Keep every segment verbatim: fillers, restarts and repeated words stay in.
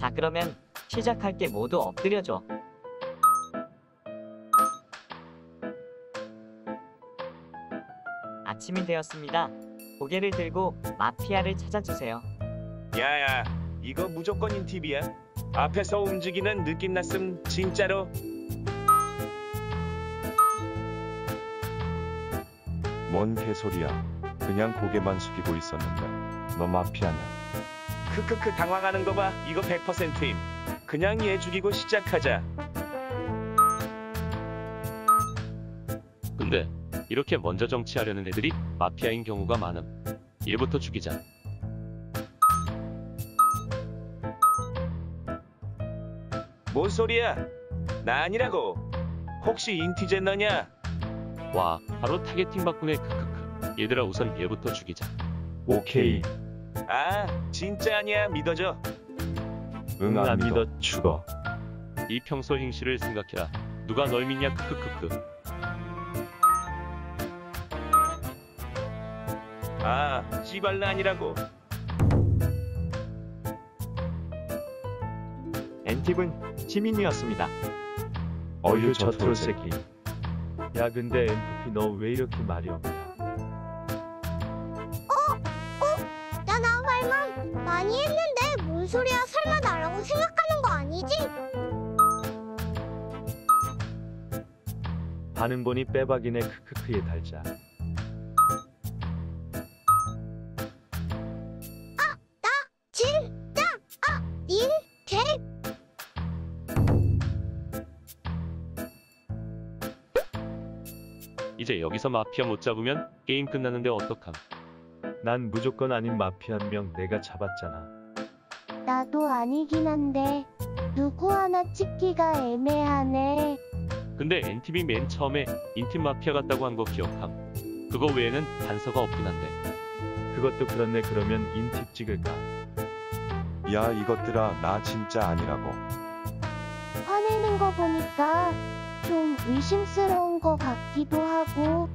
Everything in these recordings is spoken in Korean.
자, 그러면 시작할게. 모두 엎드려줘. 아침이 되었습니다. 고개를 들고 마피아를 찾아주세요. 야야, 이거 무조건 인팁이야. 앞에서 움직이는 느낌 났음 진짜로. 뭔 개소리야. 그냥 고개만 숙이고 있었는데 너 마피아냐? 크크크 당황하는 거 봐. 이거 백 퍼센트임. 그냥 얘 죽이고 시작하자. 근데 이렇게 먼저 정치하려는 애들이 마피아인 경우가 많음. 얘부터 죽이자. 뭔 소리야? 나 아니라고. 혹시 인티제너냐? 와, 바로 타겟팅 바꾸네. 크크크. 얘들아, 우선 얘부터 죽이자. 오케이. 아, 진짜 아니야. 믿어줘. 응, 안 믿어. 죽어. 이 평소 행실을 생각해라. 누가 널 믿냐. 크크크크. 아, 씨발나 아니라고. 엔팁은 시민이었습니다. 어휴 저 트롤 새끼. 야 근데 엠프피 너 왜 이렇게 말이 없냐? 나 나 말만 많이 했는데 뭔 소리야? 설마 나라고 생각하는 거 아니지? 반응 보니 빼박이네. 크크크에 달자. 진짜 아, 닌 개. 이제 여기서 마피아 못 잡으면 게임 끝나는데 어떡함. 난 무조건 아닌 마피아 한 명 내가 잡았잖아. 나도 아니긴 한데 누구 하나 찍기가 애매하네. 근데 엔티비 맨 처음에 인팀 마피아 같다고 한 거 기억함. 그거 외에는 단서가 없긴 한데. 그것도 그렇네. 그러면 인팁 찍을까? 야 이것들아 나 진짜 아니라고. 화내는 거 보니까 좀 의심스러운 거 같기도 하고.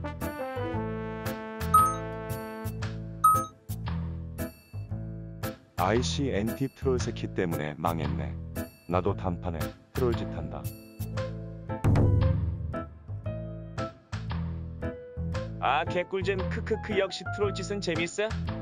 아이씨 엔팁 트롤 새끼 때문에 망했네. 나도 단판에 트롤 짓 한다. 아, 개꿀잼. 크크크. 역시 트롤짓은 재밌어?